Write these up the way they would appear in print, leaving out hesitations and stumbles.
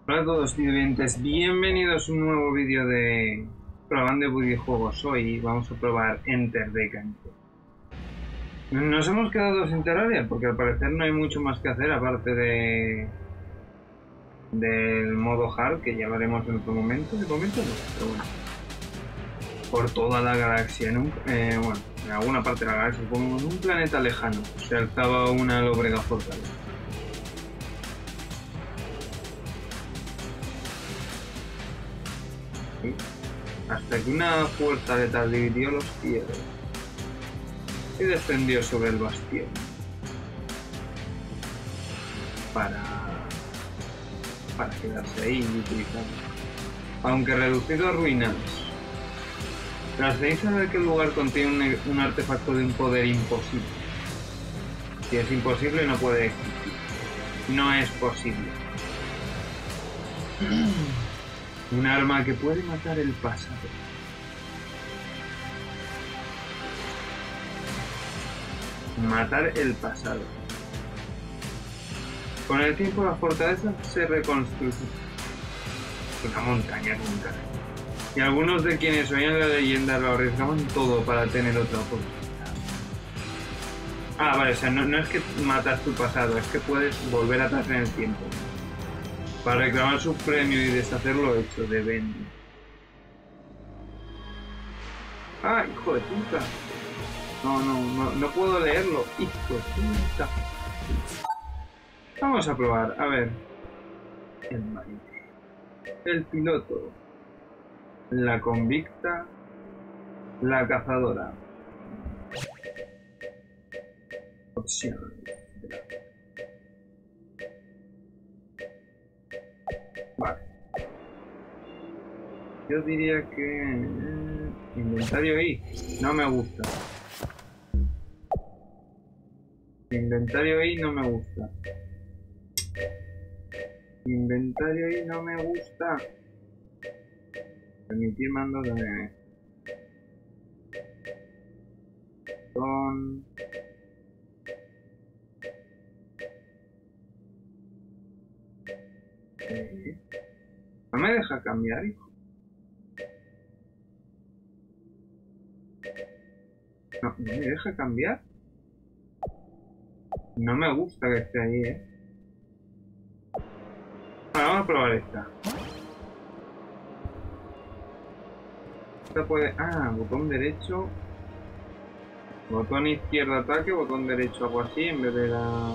Hola a todos videoyentes, bienvenidos a un nuevo vídeo de probando videojuegos. Hoy vamos a probar Enter the Gungeon. Nos hemos quedado sin Terraria porque al parecer no hay mucho más que hacer aparte del modo hard, que ya veremos en otro momento. De momento no, pero bueno. Por toda la galaxia, en alguna parte de la galaxia, como en un planeta lejano, se alzaba una lóbrega fortaleza. Hasta que una fuerza letal dividió los cielos y descendió sobre el bastión para quedarse ahí y utilizarlo. Aunque reducido a ruinas, las cenizas de aquel lugar contienen un artefacto de un poder imposible. Si es imposible, no puede existir. No es posible. Un arma que puede matar el pasado. Matar el pasado. Con el tiempo la fortaleza se reconstruye. Una montaña nunca. Y algunos de quienes oían la leyenda lo arriesgaban todo para tener otra oportunidad. Ah, vale, o sea, no es que matas tu pasado, es que puedes volver atrás en el tiempo para reclamar su premio y deshacer lo hecho de Ben. ¡Ah, hijo de puta! No puedo leerlo, hijo de puta. Vamos a probar, a ver. El marine, el piloto, la convicta, la cazadora. Opción. Vale. Yo diría que inventario I no me gusta. Inventario I no me gusta. Inventario I no me gusta. Permitir mando de con no me deja cambiar, hijo. No me deja cambiar. No me gusta que esté ahí, Bueno, vamos a probar esta. Esta puede... Ah, botón derecho. Botón izquierdo ataque, botón derecho algo así en vez de la...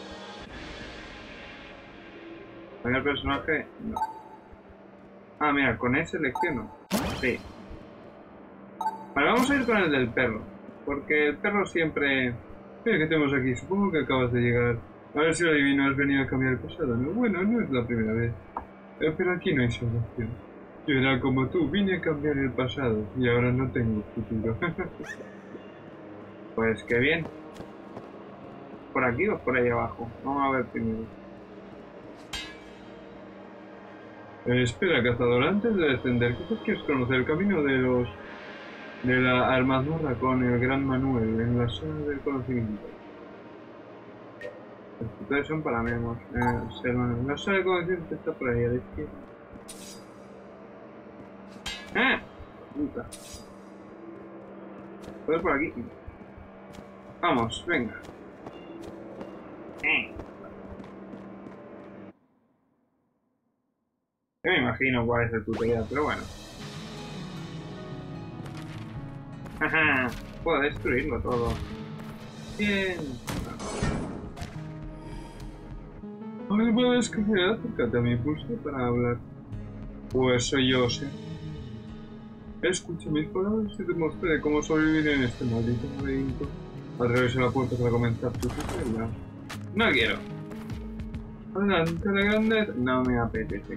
El personaje... No. Ah, mira, con ese selecciono. Sí. Vale, vamos a ir con el del perro. Porque el perro siempre... Mira, ¿qué tenemos aquí? Supongo que acabas de llegar. A ver si lo adivino, has venido a cambiar el pasado, ¿no? Bueno, no es la primera vez. Pero aquí no hay solución. Yo era como tú, vine a cambiar el pasado y ahora no tengo futuro. Pues qué bien. ¿Por aquí o por ahí abajo? Vamos a ver primero. Espera, cazador, antes de descender, ¿qué quieres conocer el camino de la mazmorra con el gran Manuel en la sala del conocimiento? Los tutores son para memos. La sala del conocimiento está por ahí a la izquierda. Puta. Puedo por aquí. Vamos, venga. Yo me imagino cuál es el tutorial, pero bueno. Jaja, puedo destruirlo todo. Bien. ¿No puedes escoger? Acércate a mi pulso para hablar. Pues soy yo, sé. Escucha mis palabras y te mostraré cómo sobrevivir en este maldito laberinto. Atraviesa la puerta para comenzar tu tutorial. No quiero. Adelante, la grandeza. No me apetece.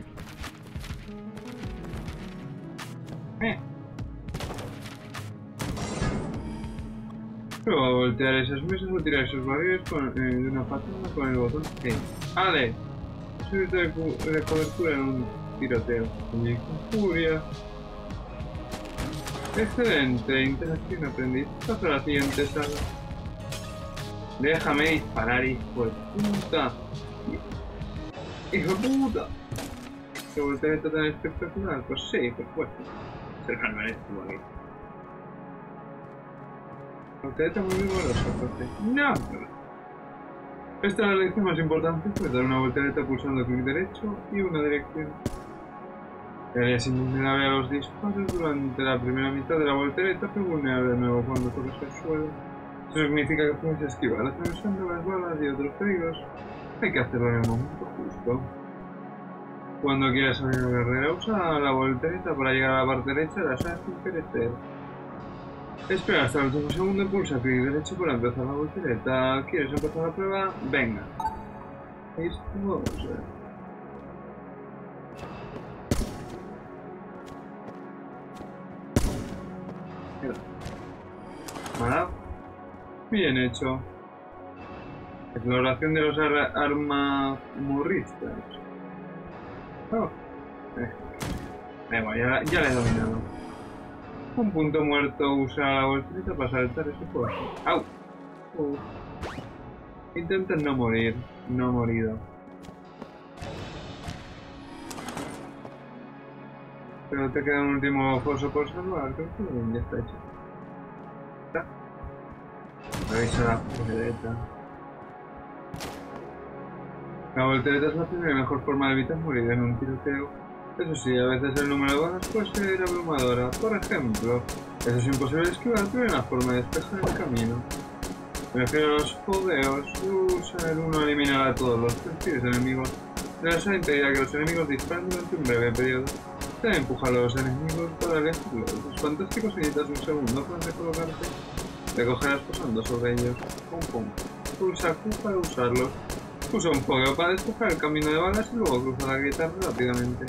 Prueba a voltear esas mesas o tirar esos barriles de una patada con el botón E. ¡Ale! Subirte de cobertura en un tiroteo. Con furia. Excelente, interacción aprendida. Pasa a la siguiente sala. Déjame disparar, hijo de puta. ¡Hijo de puta! ¿Qué voltereta tan espectacular? Pues sí, por supuesto. Se lo merece, aquí. Voltereta muy vigorosa, entonces. ¡No! Esta es la lección más importante, pues dar una voltereta pulsando clic derecho y una dirección. Eres invulnerable a los disparos durante la primera mitad de la voltereta, pero vulnerable de nuevo cuando toques el suelo. Eso significa que puedes esquivar atravesando las balas y otros peligros. Hay que hacerlo en el momento justo. Cuando quieras salir a la carrera, usa la voltereta para llegar a la parte derecha de la sala sin perecer. Espera hasta el último segundo y pulsa clic derecho para empezar la voltereta. ¿Quieres empezar la prueba? Venga. Listo, vamos a ver. Mira. Bien hecho. Exploración de los armamurristas. Oh. Da igual, ya le he dominado. Un punto muerto, usa la voltereta para saltar ese puesto. ¡Au! Intenta no morir. No he morido. Pero te queda un último foso por salvar. Creo que ya está hecho. Revisa la voltereta. La voltereta es la primera y mejor forma de evitar morir en un tiroteo. Eso sí, a veces el número de balas puede ser abrumadora. Por ejemplo, eso es imposible de esquivar, pero hay una forma de despejar el camino. Me refiero a los fogueos. Usa el 1 a eliminar a todos los perfiles enemigos. La SAI impedirá que los enemigos disparen durante un breve periodo. Te empuja a los enemigos para elegirlos. Es fantástico si necesitas un segundo para recolocarte. Te cogerás posando sobre ellos. Pum pum. Pulsa Q para usarlos. Usa un fogueo para despejar el camino de balas y luego cruza la grieta rápidamente.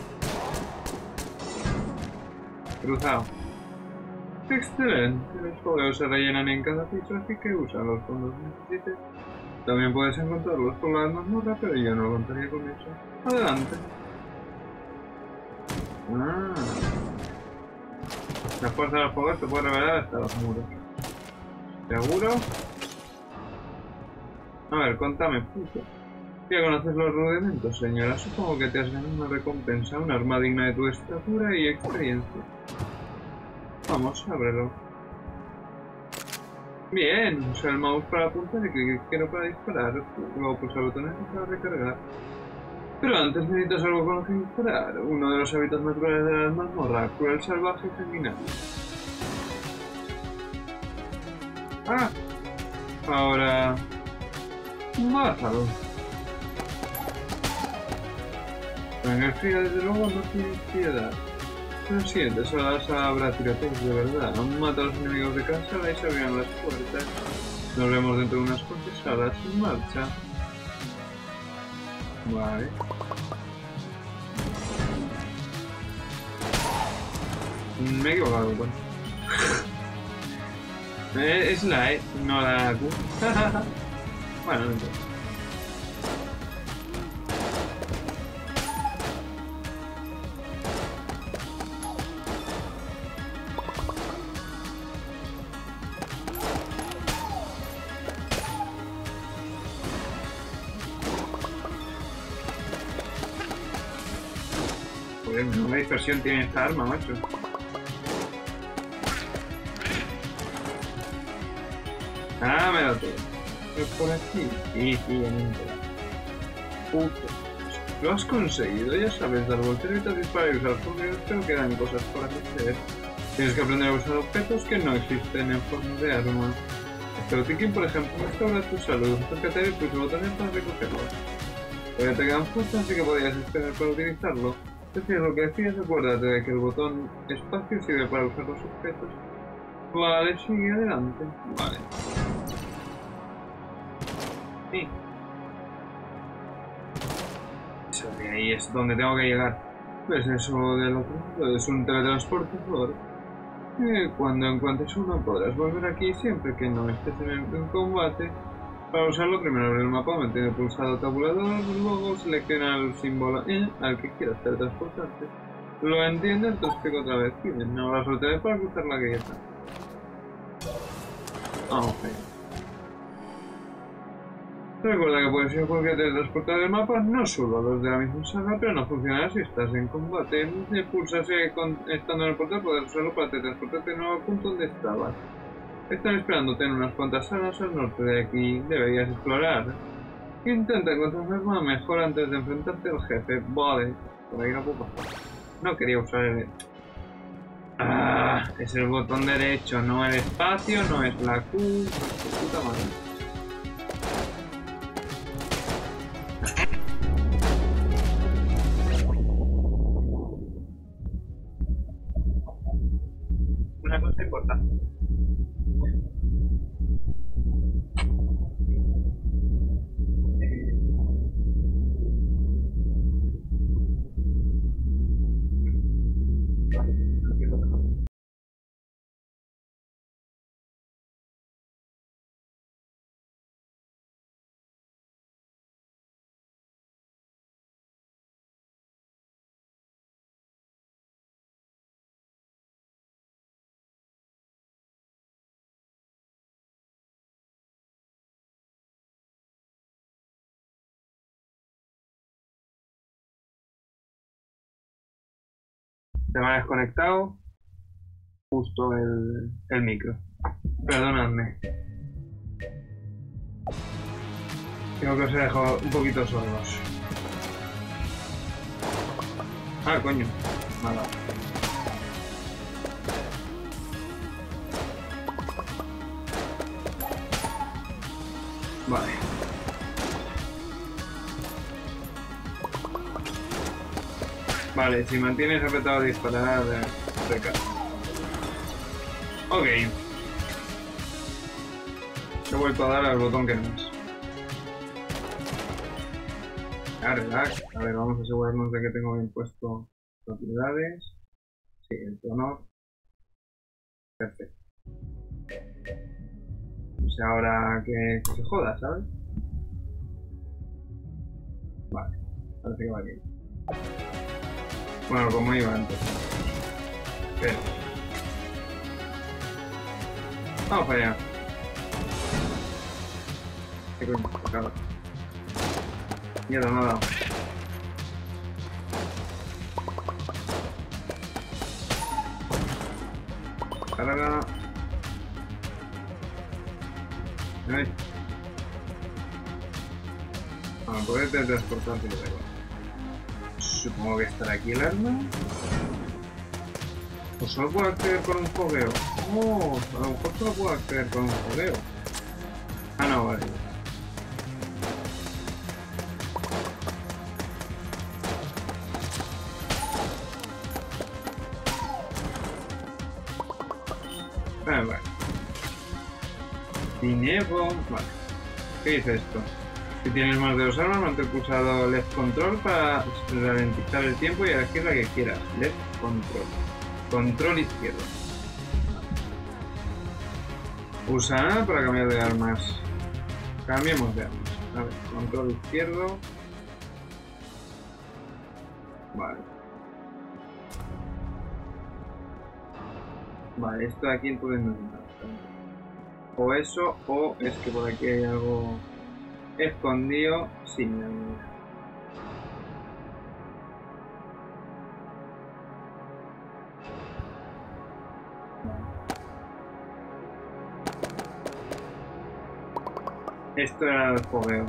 Cruzado. Excelente. Los fogueos se rellenan en cada piso, así que úsalos cuando los necesites. También puedes encontrarlos por la mazmorra, pero yo no contaría con eso. Adelante. La fuerza de los fogueos te puede revelar hasta los muros. ¿Seguro? A ver, contame, puto. Ya conoces los rudimentos, señora. Supongo que te has ganado una recompensa, un arma digna de tu estatura y experiencia. Vamos, ábrelo. Bien, usa el mouse para apuntar y clic izquierdo para disparar. Luego pulsa el botón F para recargar. Pero antes necesitas algo con lo que disparar. Uno de los hábitats naturales de las mazmorras, cruel, salvaje y sanguinario. Ah, ahora... mátalo. Sangre fría, desde luego, no tiene piedad. Lo sientes, ahora habrá tiroteos de verdad. Mata a los enemigos de cada sala y se abrirán las puertas. Nos vemos dentro de unas cuantas salas en marcha. Vale. Me he equivocado, bueno. Es la E, no la Q. Bueno, no importa. Joder, una dispersión tiene esta arma, macho. Ah, me da todo. ¿Es por aquí? Sí, en un puto. Lo has conseguido, ya sabes, dar volteretas, disparar y usar fogueos, pero quedan cosas por hacer. Tienes que aprender a usar objetos que no existen en forma de arma. Este botiquín, por ejemplo, restaura tu salud. Acércate y pulsa botones para recogerlo. Todavía te quedan fuerzas, así que podrías esperar para utilizarlo. Es decir, lo que decías, acuérdate de que el botón espacio sirve para usar los objetos. Vale, sigue adelante. Vale. Sí. Eso de ahí es donde tengo que llegar. ¿Ves eso del otro lado? Es un teletransportador. Cuando encuentres uno podrás volver aquí siempre que no estés en combate. Para usarlo, primero abre el mapa, mantiene pulsado tabulador, luego selecciona el símbolo E al que quieras teletransportarte. ¿Lo entiendes? Te lo explico otra vez. Bien, ahora soltaré para cruzar la grieta. Ah, ok. Recuerda que puedes ir a cualquier teletransportador del mapa, no solo a los de la misma sala, pero no funcionará si estás en combate. Pulsarse estando en el portal, poder usarlo para teletransportarte de nuevo al punto donde estabas. Están esperándote en unas cuantas salas al norte de aquí. Deberías explorar. Intenta encontrar una mejor antes de enfrentarte al jefe. Vale, por ahí no puedo pasar. No quería usar el... es el botón derecho, no el espacio, no es la Q. Puta madre. Una cosa importante. Se me ha desconectado justo el micro. Perdonadme. Creo que os he dejado un poquito sordos. Ah, coño. Nada. Vale. Vale, si mantienes apretado a disparar cerca. Ok. He vuelto a dar al botón que no es. Relax. A ver, vamos a asegurarnos de que tengo bien puesto propiedades. Sí, el tono. Perfecto. O sea, ahora que se joda, ¿sabes? Vale, parece que va bien. Bueno, como iba antes. Pero... vamos para allá. ¿Qué coño? Acaba. Mierda, nada. Carga. ¿Veis? Bueno, poder teletransportarte lo igual. Supongo que estará aquí el arma. O solo puedo acceder con un fogueo. Oh, a lo mejor solo puedo acceder con un fogueo. Ah, no, vale. Vale. Dinero. Vale. ¿Qué dice esto? Si tienes más de 2 armas, mantén pulsado Left Control para ralentizar el tiempo y elegir la que quieras. Left Control. Control izquierdo. Pulsa A para cambiar de armas. Cambiemos de armas. A ver, control izquierdo. Vale. Vale, esto de aquí entonces no es nada. O eso, o es que por aquí hay algo escondido. Sí, mira. Esto era el fogueo.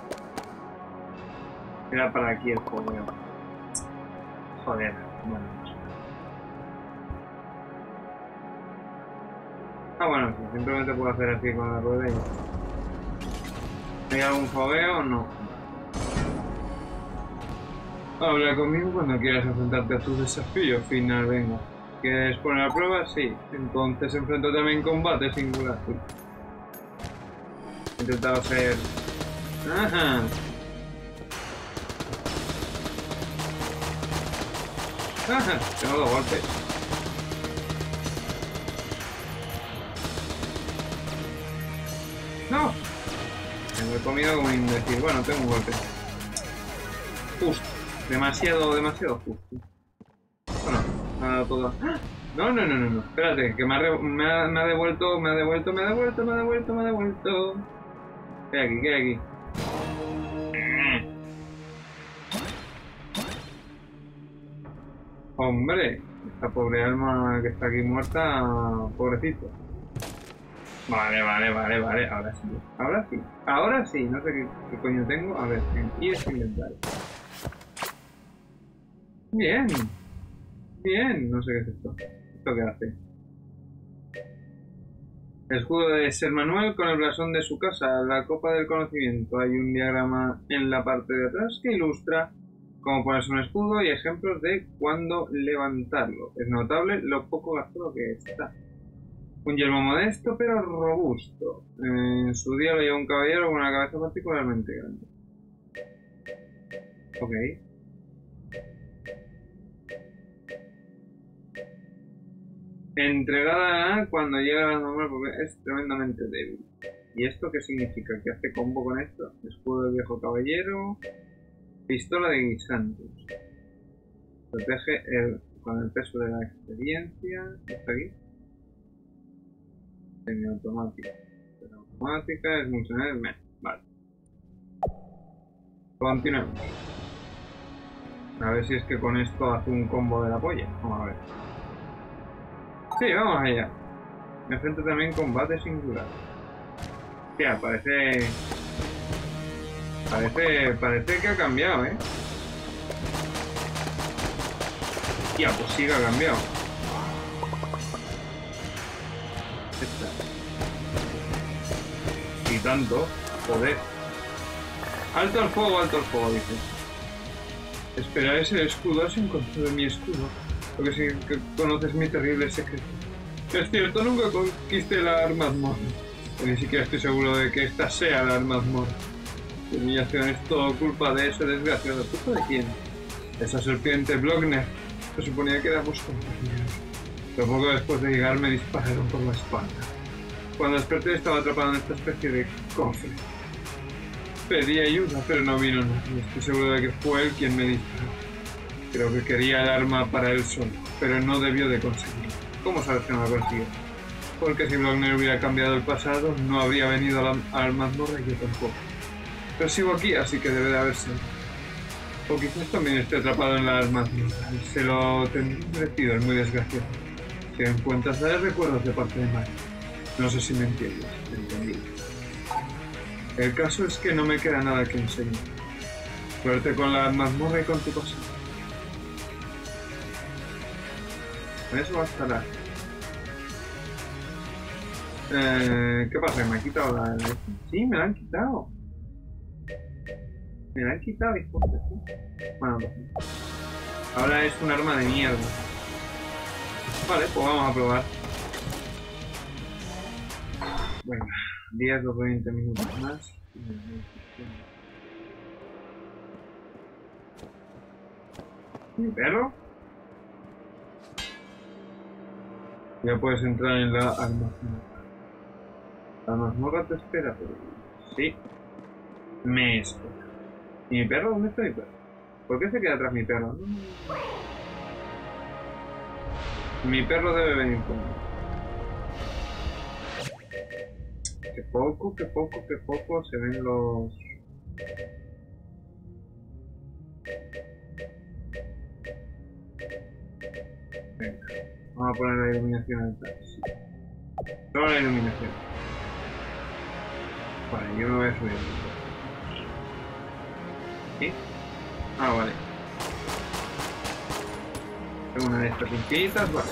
Era para aquí el fogueo. Joder, bueno. Ah, bueno, sí, simplemente puedo hacer así con la rueda y... ¿hay algún fogueo o no? Habla conmigo cuando quieras enfrentarte a tu desafío final, venga. ¿Quieres poner a prueba? Sí. Entonces enfréntate en combate singular. He intentado ser... ¡ajá! ¡Ajá! Tengo 2 golpes. ¡No! Me lo he comido como un imbécil. Bueno, tengo un golpe. Justo. Demasiado justo. Bueno, me ha dado todo. ¡Ah! No. Espérate, que me ha devuelto. ¿Qué hay aquí? Hombre, esta pobre alma que está aquí muerta, pobrecito. Vale. Ahora sí. No sé qué coño tengo. A ver, y es inventario. Bien. No sé qué es esto. ¿Esto qué hace? El escudo de Ser Manuel con el blasón de su casa, la copa del conocimiento. Hay un diagrama en la parte de atrás que ilustra cómo ponerse un escudo y ejemplos de cuándo levantarlo. Es notable lo poco gastado que está. Un yelmo modesto pero robusto. En su día lo lleva un caballero con una cabeza particularmente grande. Ok. Entregada cuando llega a la normal porque es tremendamente débil. ¿Y esto qué significa? ¿Qué hace combo con esto? Escudo del viejo caballero. Pistola de guisantes. Protege con el peso de la experiencia. ¿Está aquí? Semiautomática. Automática es mucho menos. Vale. Continuemos. A ver si es que con esto hace un combo de la polla. Vamos a ver. Sí, vamos allá. Me enfrento también combate singular. Hostia, parece que ha cambiado, ¿eh? Hostia, pues sí que ha cambiado. Esta. Y tanto, joder. Alto al fuego, dice. Espera, ese escudo has encontrado mi escudo. Porque sí que conoces mi terrible secreto. Es cierto, nunca conquisté la Armadmorra. Ni siquiera estoy seguro de que esta sea la Armadmorra. Tu humillación es todo culpa de ese desgraciado. ¿Culpa de quién? Esa serpiente Blockner. Se suponía que éramos compañeros. Pero poco después de llegar me dispararon por la espalda. Cuando desperté estaba atrapado en esta especie de cofre. Pedí ayuda, pero no vino nadie. Estoy seguro de que fue él quien me disparó. Creo que quería el arma para él solo, pero no debió de conseguirlo. ¿Cómo sabes que no lo consiguió? Porque si Blockner hubiera cambiado el pasado, no habría venido a la mazmorra y yo tampoco. Pero sigo aquí, así que debe de haber sido. O quizás también esté atrapado en la mazmorra. Se lo tendría merecido, es muy desgraciado. Si en cuentas de recuerdos de parte de Mario. No sé si me entiendes. Entendí. El caso es que no me queda nada que enseñar. Suerte con la mazmorra y con tu pasado. Eso bastará. ¿Qué pasa? ¿Me han quitado la...? Sí, me la han quitado. Me la han quitado, hijo de puta. Bueno, pues... ahora es un arma de mierda. Vale, pues vamos a probar. Venga, 10 o 20 minutos más. ¿Mi perro? Ya puedes entrar en la almazmorra. La mazmorra te espera, pero... sí. Me espera. ¿Y mi perro? ¿Dónde está mi perro? ¿Por qué se queda atrás mi perro? Mi perro debe venir conmigo. Que poco se ven los... Venga. Vamos a poner la iluminación alta. Sí. Solo la iluminación. Vale, yo me voy a subir. ¿Sí? Ah, vale. Tengo una de estas infinitas, vale.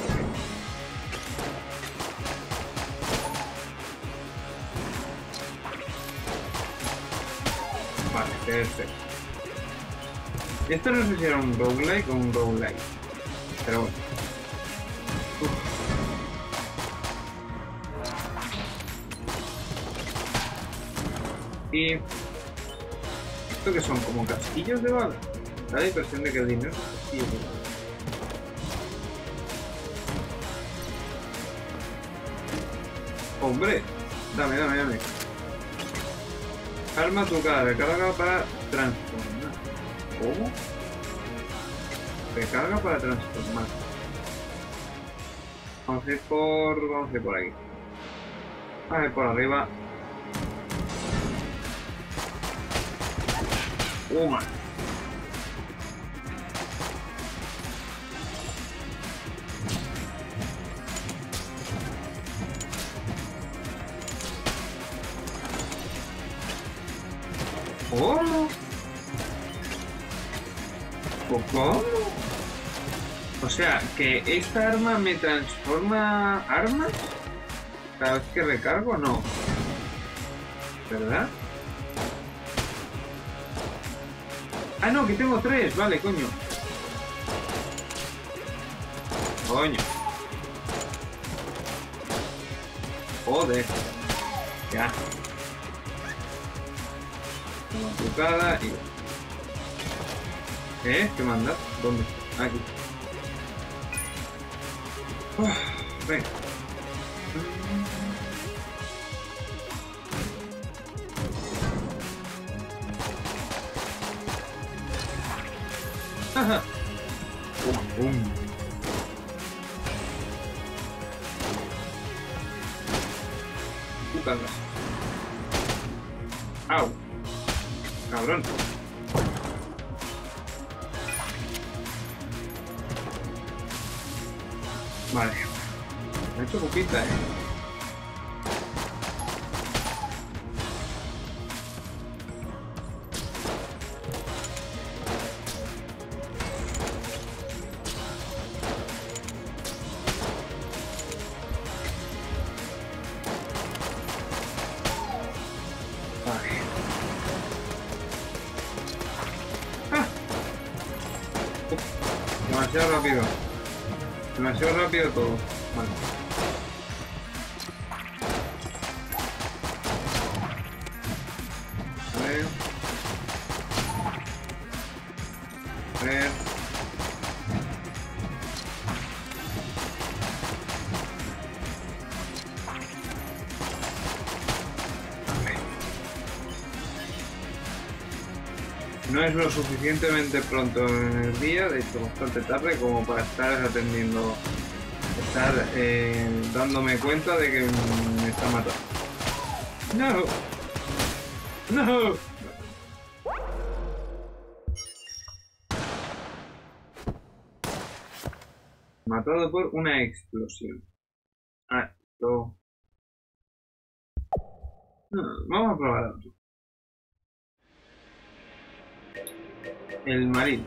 Vale, perfecto. Esto no sé si era un roguelike o un roguelike. Pero bueno. Y... ¿esto que son? ¿Como castillos de bala? Da la impresión de que el dinero es castillos de bala. ¡Hombre! Dame. Arma trucada, recarga para transformar. ¿Cómo? Recarga para transformar. Vamos a ir por aquí. Vamos a ir por arriba. ¿Cómo? O sea, que esta arma me transforma armas cada vez que recargo, no. ¿Verdad? Ah, no, que tengo 3, vale, coño. Coño. Joder. Ya. Una trucada y... ¿Qué mandas? ¿Dónde? Aquí. Venga. Ajá. Putas. Au. Cabrón. Vale. Me he hecho poquita, Demasiado rápido. Demasiado rápido todo. Vale. A ver. A ver. No es lo suficientemente pronto en el día, de hecho bastante tarde como para estar atendiendo, estar dándome cuenta de que me está matando. ¡No! ¡No! Matado por una explosión. Ah, esto... Vamos a probar otro. El marino.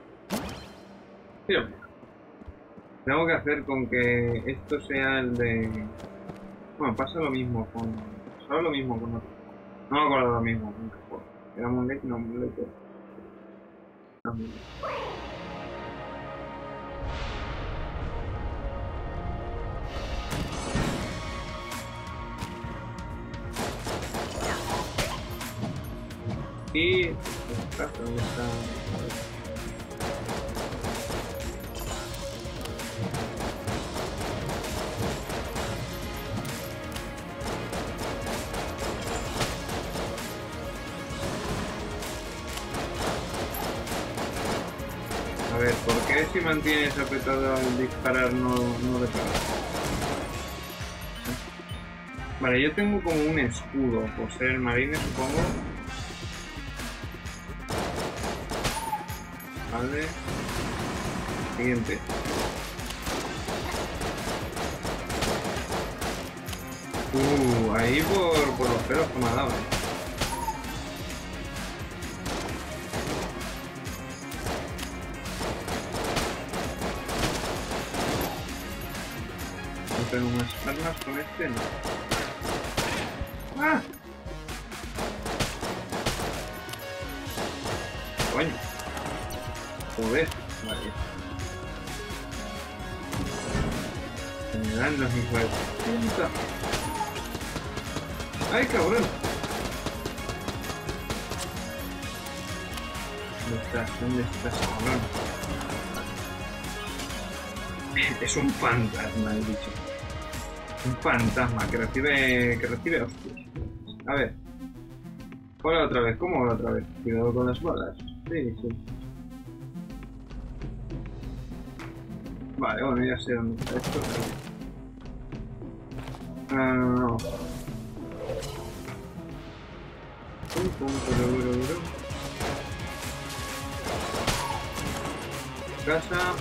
Tío, tengo que hacer con que esto sea el de... Bueno, pasa lo mismo con... Pasaba lo mismo con otro. No me acuerdo lo mismo con qué juego. Era Moonlight, no, Moonlight. No, Moonlight. Y... ¿Dónde está? A ver, ¿por qué si mantienes apretado al disparar no le pegas? Vale, yo tengo como un escudo por ser el marine, supongo. Vale. Siguiente. Ahí por los pelos que me ha dado. No tengo unas armas con este, no. ¡Ah! Coño. Joder, vale. Se me dan los hijos de puta. ¡Ay, cabrón! ¿Dónde estás? ¿Dónde estás, cabrón? Es un fantasma, he dicho. Un fantasma que recibe hostias. A ver. Hola otra vez. ¿Cómo hola otra vez? Cuidado con las balas. Sí, sí. Vale, bueno, ya sé dónde está esto. No. Casa.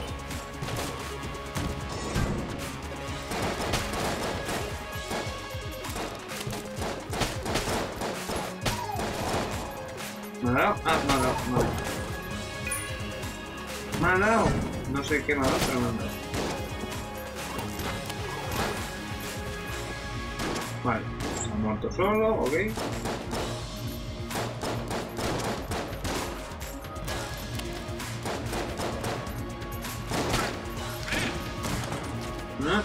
¿Me ha dado? Ah, me ha dado. Me ha dado. No sé qué me ha dado, pero me ha dado. Vale, se ha muerto solo, ok. ¿No?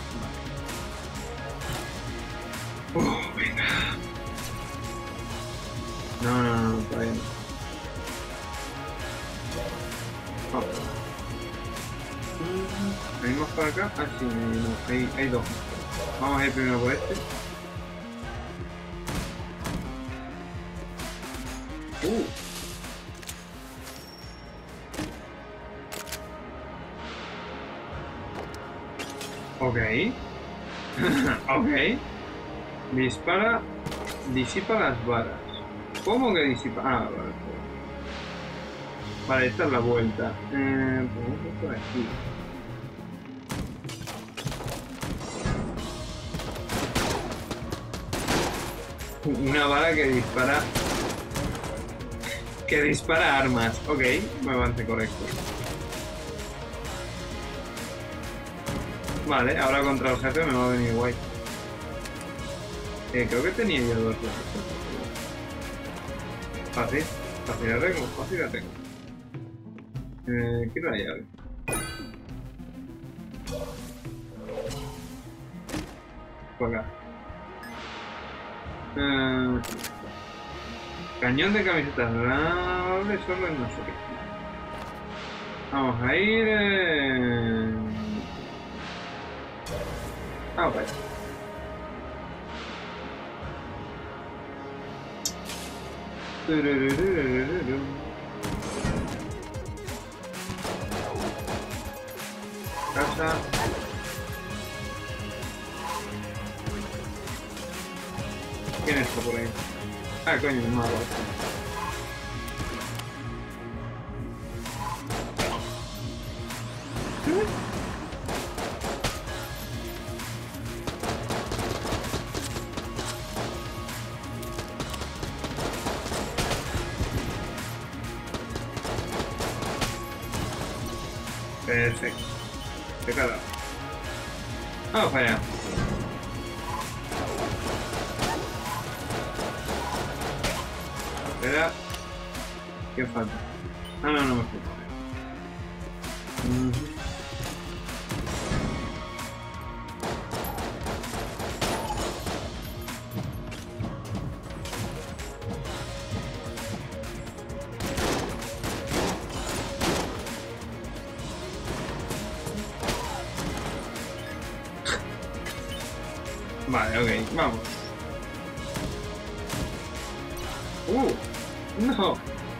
Venga. No, todavía no. Vamos. ¿Venimos para acá? Ah, sí, hay dos. Vamos a ir primero por este. Ok. Ok. Disipa las balas. ¿Cómo que disipa? Ah, vale. Vale, esta es la vuelta. Vamos por aquí. Una bala que dispara... Que dispara armas. Ok, me parece correcto. Vale, ahora contra el jefe me va a venir guay. Creo que tenía yo dos. Fácil. Fácil la tengo, fácil la tengo. Quiero la llave. Por acá. Cañón de camisetas doble solo en no sé qué. Vamos a ir... Vamos para allá. Casa. ¿Quién está por ahí? Ah, coño, el mago. Perfecto. ¿Qué cara? Vamos para allá. Espera. ¿Qué falta? Ah, no me falta. Vale, ok, vamos. No.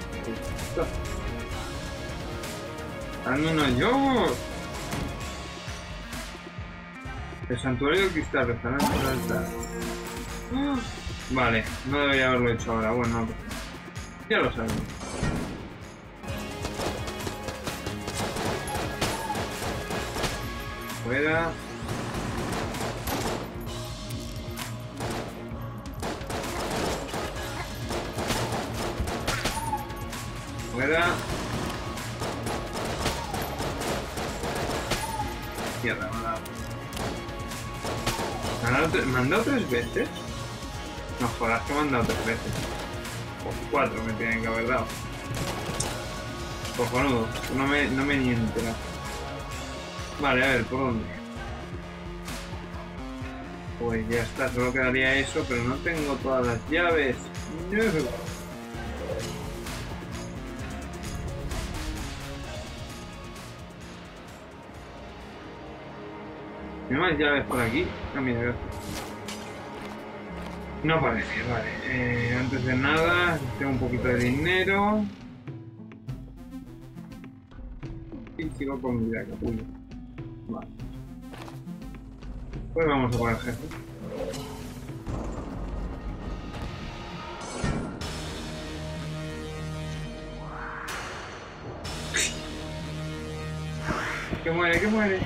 Dame uno yo. El santuario del cristal, restaurante del altar. Vale, no debería haberlo hecho ahora. Bueno, no. Ya lo sabemos. Fuera. Fuera. Mierda, ¿me han dado 3 veces? No jodas que me han dado 3 veces. O 4 me tienen que haber dado. Cojonudo, no me ni entera. Vale, a ver, ¿por dónde? Pues ya está, solo quedaría eso, pero no tengo todas las llaves. No. ¿Hay más llaves por aquí? Ah, mira, gracias. No parece, vale. Antes de nada, tengo un poquito de dinero. Y sigo con mi vida, capullo. Vale. Pues vamos a por el jefe. Que muere, que muere.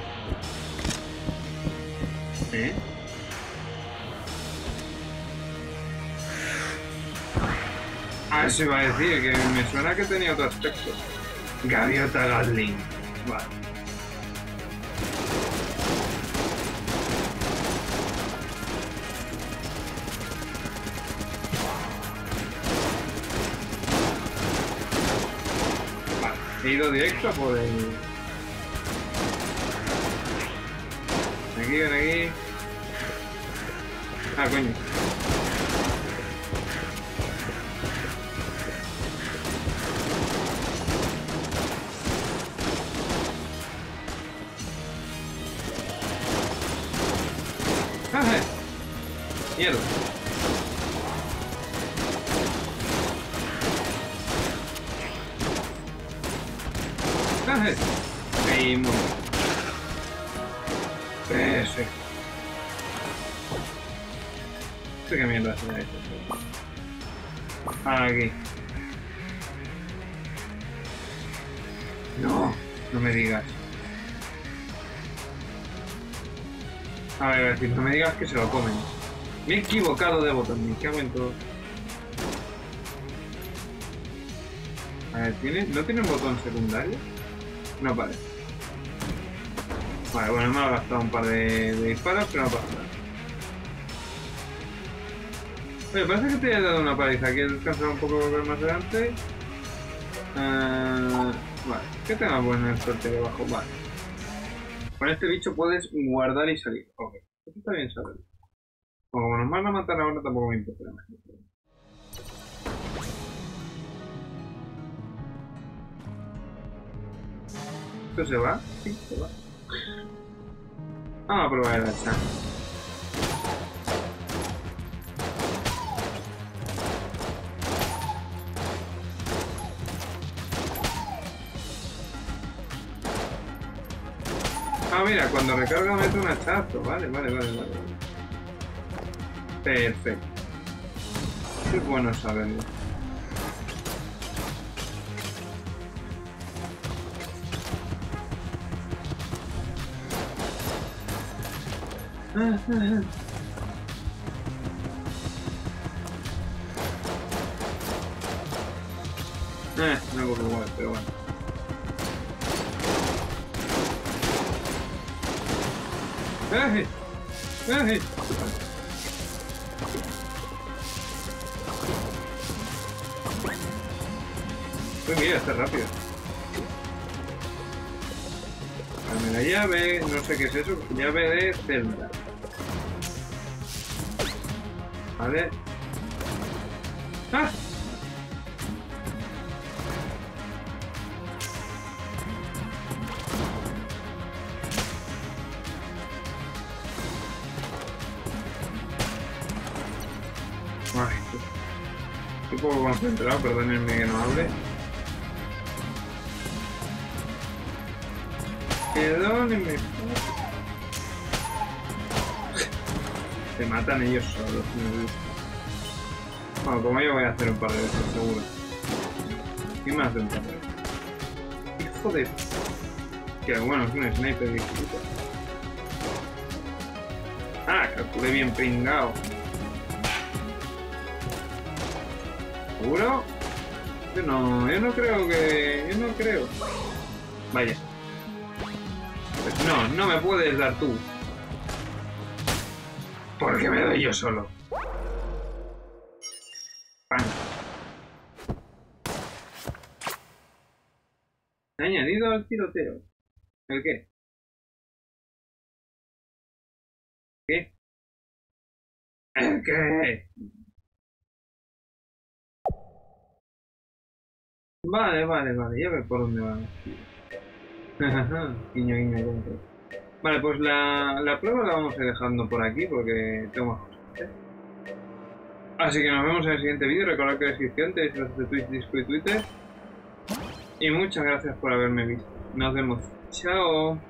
Ah, eso iba a decir, que me suena que tenía otro aspecto. Gaviota Gatling. Vale. Vale, he ido directo por el... Aquí, ven aquí. Ah, coño. ¡Ah! Mierda. ¡Ah! Ahí, muy bien. Perfecto. No sé qué mierda será esto. Aquí. No, no me digas. A ver, no me digas que se lo comen. Me he equivocado de botón, me cago en todo. A ver, ¿no tiene un botón secundario? No parece. Vale, bueno, me ha gastado un par de disparos, pero no pasa nada. Oye, parece que te he dado una paliza. ¿Quieres descansar un poco más adelante? Vale, que tenga buena suerte debajo. Vale. Con este bicho puedes guardar y salir. Ok, esto está bien saberlo. Como nos van a matar ahora tampoco me importa. ¿Esto se va? Sí, se va. Vamos a probar el hacha. Ah, mira, cuando recarga mete un hachazo. Vale. Perfecto. Es bueno saberlo. No hago igual, pero bueno. Pues mira, está rápido. Dame la llave, no sé qué es eso, llave de celda. Vale. ¡Ah! Ay, estoy un poco concentrado, perdónenme que no hable. Perdónenme. Se matan ellos solos, me gusta. Bueno, como yo voy a hacer un par de veces, seguro. ¿Quién me hace un par de veces? Hijo de... Que bueno, es un sniper, disculpa. Ah, calculé bien pringao. ¿Seguro? Yo no creo que... Yo no creo. Vaya. Pues no me puedes dar tú. Porque me doy yo solo. ¡Pam! He añadido al tiroteo. ¿El qué? ¿Qué? ¿El qué? Vale, ya ve por dónde van. Guiño, guiño. Vale, pues la prueba la vamos a ir dejando por aquí porque tengo más cosas. Así que nos vemos en el siguiente vídeo. Recordad que en la descripción tenéis los de Twitch, Discord y Twitter. Y muchas gracias por haberme visto. Nos vemos. Chao.